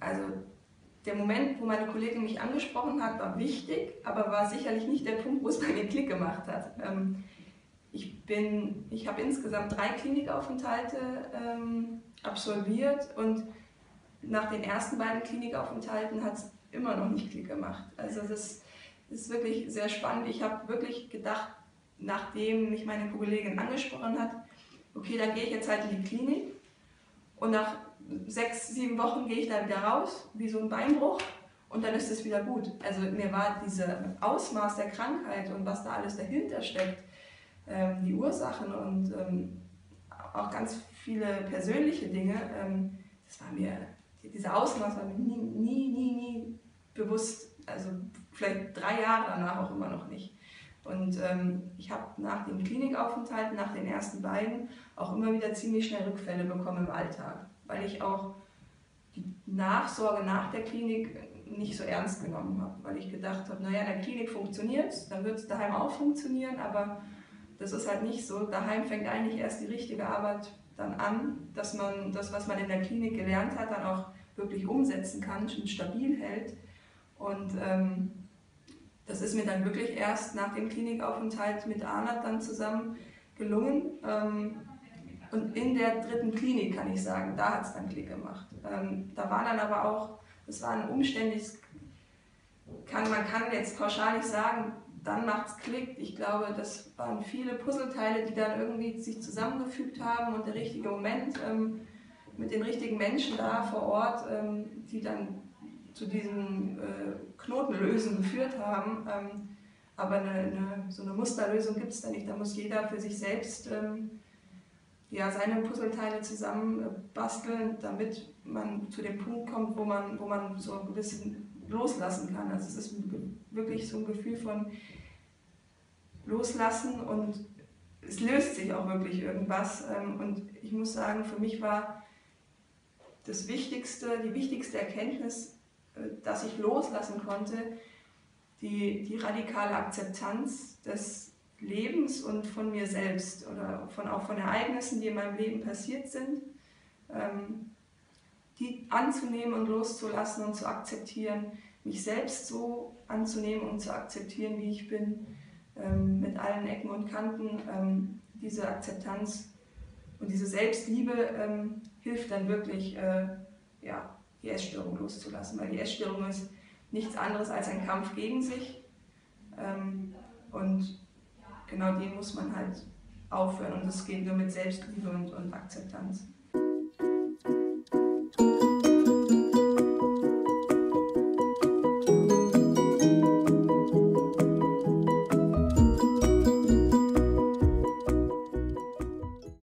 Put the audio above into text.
Also der Moment, wo meine Kollegin mich angesprochen hat, war wichtig, aber war sicherlich nicht der Punkt, wo es bei mir Klick gemacht hat. Ich habe insgesamt 3 Klinikaufenthalte absolviert und nach den ersten beiden Klinikaufenthalten hat es immer noch nicht Klick gemacht. Also das ist wirklich sehr spannend. Ich habe wirklich gedacht, nachdem mich meine Kollegin angesprochen hat, okay, dann gehe ich jetzt halt in die Klinik und nach 6, 7 Wochen gehe ich da wieder raus, wie so ein Beinbruch, und dann ist es wieder gut. Also mir war dieses Ausmaß der Krankheit und was da alles dahinter steckt, die Ursachen und auch ganz viele persönliche Dinge, das war mir, dieser Ausmaß war mir nie bewusst, also vielleicht 3 Jahre danach auch immer noch nicht. Und ich habe nach dem Klinikaufenthalt, nach den ersten beiden, auch immer wieder ziemlich schnell Rückfälle bekommen im Alltag, weil ich auch die Nachsorge nach der Klinik nicht so ernst genommen habe, weil ich gedacht habe, naja, in der Klinik funktioniert es, dann wird es daheim auch funktionieren, aber das ist halt nicht so. Daheim fängt eigentlich erst die richtige Arbeit dann an, dass man das, was man in der Klinik gelernt hat, dann auch wirklich umsetzen kann und stabil hält. Und das ist mir dann wirklich erst nach dem Klinikaufenthalt mit Arndt dann zusammen gelungen. Und in der 3. Klinik, kann ich sagen, da hat es dann Klick gemacht. Da war dann aber auch, das war ein umständliches, man kann jetzt pauschal nicht sagen, dann macht es Klick. Ich glaube, das waren viele Puzzleteile, die dann irgendwie sich zusammengefügt haben und der richtige Moment mit den richtigen Menschen da vor Ort, die dann zu diesem Knotenlösen geführt haben. Aber so eine Musterlösung gibt es da nicht. Da muss jeder für sich selbst ja, seine Puzzleteile zusammen basteln, damit man zu dem Punkt kommt, wo man so ein bisschen loslassen kann. Also es ist wirklich so ein Gefühl von Loslassen und es löst sich auch wirklich irgendwas. Und ich muss sagen, für mich war die wichtigste Erkenntnis, dass ich loslassen konnte, die radikale Akzeptanz des Lebens und von mir selbst oder auch von Ereignissen, die in meinem Leben passiert sind, die anzunehmen und loszulassen und zu akzeptieren, mich selbst so anzunehmen und zu akzeptieren, wie ich bin, mit allen Ecken und Kanten. Diese Akzeptanz und diese Selbstliebe hilft dann wirklich, ja, die Essstörung loszulassen, weil die Essstörung ist nichts anderes als ein Kampf gegen sich und genau den muss man halt aufhören und das geht nur mit Selbstliebe und Akzeptanz.